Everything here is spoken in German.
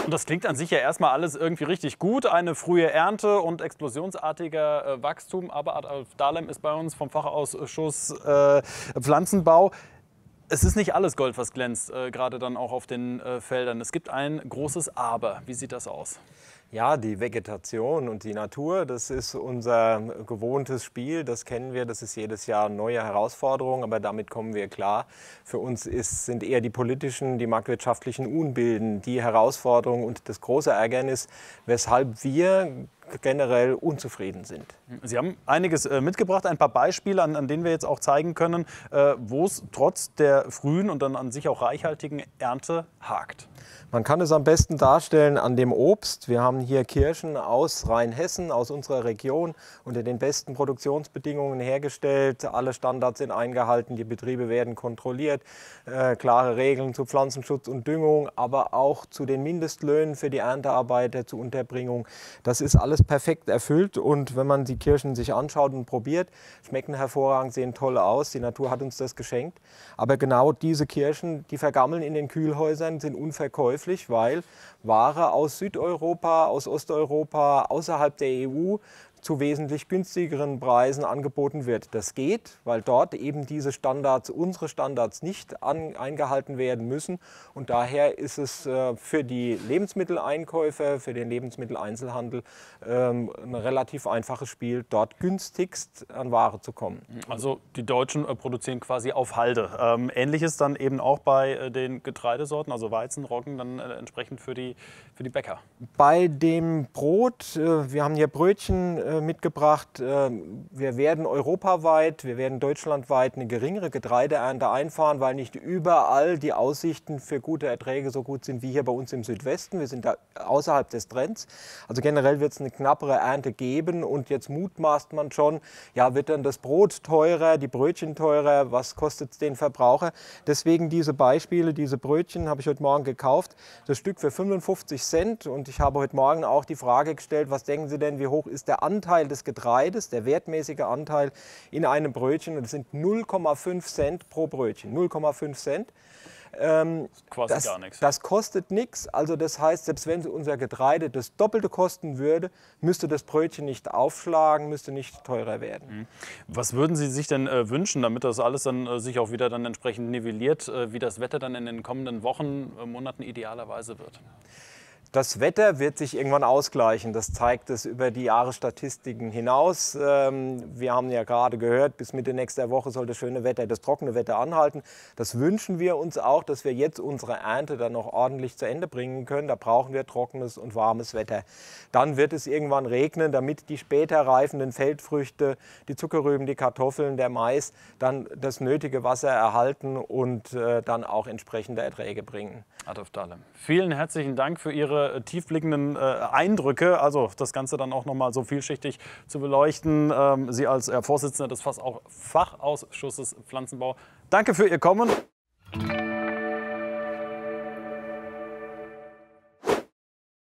Und das klingt an sich ja erstmal alles irgendwie richtig gut. Eine frühe Ernte und explosionsartiger Wachstum. Aber Adolf Dahlem ist bei uns vom Fachausschuss Pflanzenbau. Es ist nicht alles Gold, was glänzt, gerade dann auch auf den Feldern. Es gibt ein großes Aber. Wie sieht das aus? Ja, die Vegetation und die Natur, das ist unser gewohntes Spiel, das kennen wir, das ist jedes Jahr eine neue Herausforderung, aber damit kommen wir klar. Für uns sind eher die politischen, die marktwirtschaftlichen Unbilden die Herausforderung und das große Ärgernis, weshalb wir generell unzufrieden sind. Sie haben einiges mitgebracht, ein paar Beispiele, an denen wir jetzt auch zeigen können, wo es trotz der frühen und dann an sich auch reichhaltigen Ernte hakt. Man kann es am besten darstellen an dem Obst. Wir haben hier Kirschen aus Rheinhessen, aus unserer Region, unter den besten Produktionsbedingungen hergestellt. Alle Standards sind eingehalten, die Betriebe werden kontrolliert. Klare Regeln zu Pflanzenschutz und Düngung, aber auch zu den Mindestlöhnen für die Erntearbeiter, zur Unterbringung. Das ist alles perfekt erfüllt und wenn man die Kirschen sich anschaut und probiert, schmecken hervorragend, sehen toll aus. Die Natur hat uns das geschenkt. Aber genau diese Kirschen, die vergammeln in den Kühlhäusern, sind unverkäuflich, weil Ware aus Südeuropa, aus Osteuropa, außerhalb der EU zu wesentlich günstigeren Preisen angeboten wird. Das geht, weil dort eben diese Standards, unsere Standards nicht eingehalten werden müssen. Und daher ist es für die Lebensmitteleinkäufer, für den Lebensmitteleinzelhandel ein relativ einfaches Spiel, dort günstigst an Ware zu kommen. Also die Deutschen produzieren quasi auf Halde. Ähnliches dann eben auch bei den Getreidesorten, also Weizen, Roggen, dann entsprechend für die Bäcker. Bei dem Brot, wir haben hier Brötchen mitgebracht. Wir werden europaweit, wir werden deutschlandweit eine geringere Getreideernte einfahren, weil nicht überall die Aussichten für gute Erträge so gut sind wie hier bei uns im Südwesten. Wir sind da außerhalb des Trends. Also generell wird es eine knappere Ernte geben und jetzt mutmaßt man schon, ja, wird dann das Brot teurer, die Brötchen teurer, was kostet es den Verbraucher? Deswegen diese Beispiele, diese Brötchen habe ich heute Morgen gekauft, das Stück für 55 Cent und ich habe heute Morgen auch die Frage gestellt, was denken Sie denn, wie hoch ist der Anteil des Getreides, der wertmäßige Anteil in einem Brötchen? Und das sind 0,5 Cent pro Brötchen. 0,5 Cent. Quasi gar nichts. Das kostet nichts. Also das heißt, selbst wenn unser Getreide das Doppelte kosten würde, müsste das Brötchen nicht aufschlagen, müsste nicht teurer werden. Was würden Sie sich denn wünschen, damit das alles dann sich auch wieder dann entsprechend nivelliert, wie das Wetter dann in den kommenden Wochen, Monaten idealerweise wird? Das Wetter wird sich irgendwann ausgleichen. Das zeigt es über die Jahresstatistiken hinaus. Wir haben ja gerade gehört, bis Mitte nächster Woche soll das schöne Wetter, das trockene Wetter anhalten. Das wünschen wir uns auch, dass wir jetzt unsere Ernte dann noch ordentlich zu Ende bringen können. Da brauchen wir trockenes und warmes Wetter. Dann wird es irgendwann regnen, damit die später reifenden Feldfrüchte, die Zuckerrüben, die Kartoffeln, der Mais dann das nötige Wasser erhalten und dann auch entsprechende Erträge bringen. Adolf Dahlem, vielen herzlichen Dank für Ihre tiefblickenden Eindrücke, also das Ganze dann auch noch mal so vielschichtig zu beleuchten. Sie als Vorsitzender des Fachausschusses Pflanzenbau, danke für Ihr Kommen.